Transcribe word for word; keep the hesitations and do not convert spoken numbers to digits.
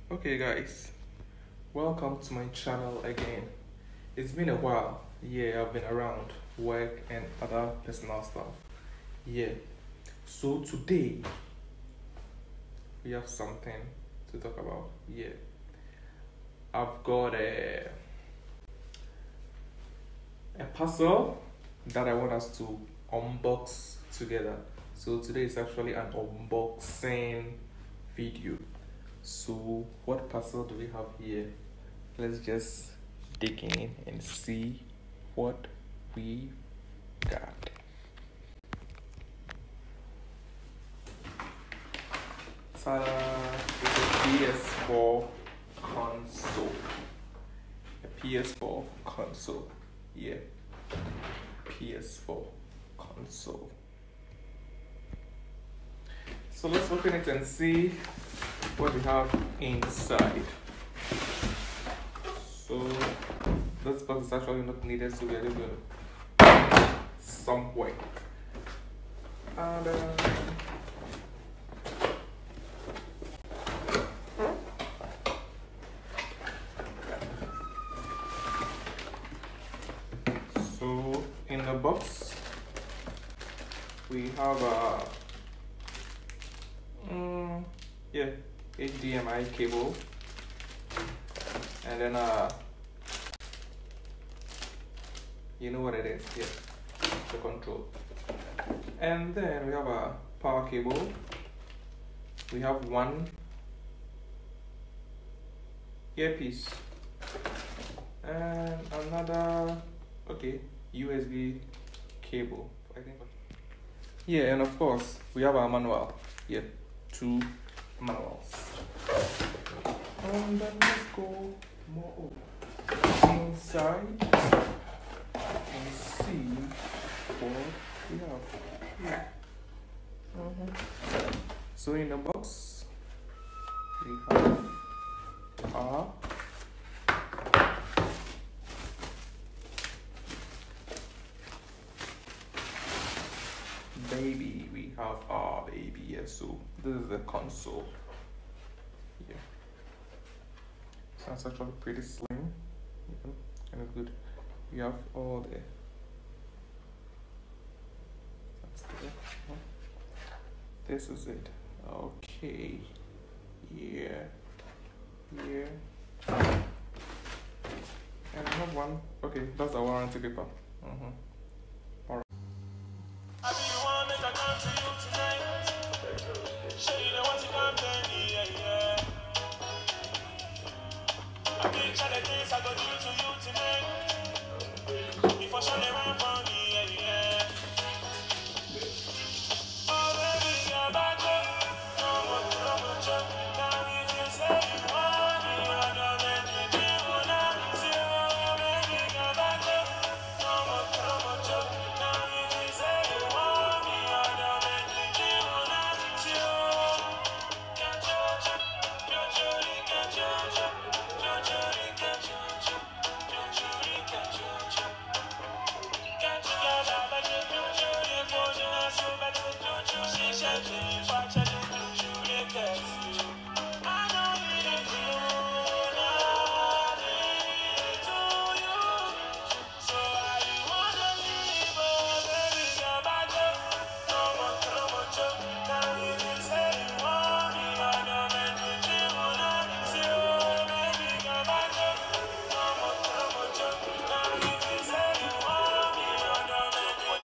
Okay guys, welcome to my channel again. It's been a while. Yeah, I've been around work and other personal stuff. Yeah. So today we have something to talk about. Yeah. I've got a a puzzle that I want us to unbox together. So today is actually an unboxing video. So what puzzle do we have here? Let's just dig in and see what we got. Ta-da! It's a P S four console. A P S four console. Yeah. P S four console. So let's open it and see what we have inside. So this box is actually not needed, so we are just going to somewhere. And uh, so in the box we have a um, yeah H D M I cable, and then uh you know what it is, yeah, the control. And then we have a power cable. We have one earpiece and another okay U S B cable, I think. Yeah, and of course we have our manual. Yeah, two manuals. And then let's go more inside and see what we have here. Mm-hmm. So in the box we have our baby. We have our baby here. So this is the console. Yeah. So it's actually pretty slim. Yeah. And it's good. We have all the this is it. Okay. Yeah. Yeah. And I have one. Okay, that's the warranty paper. Mm-hmm.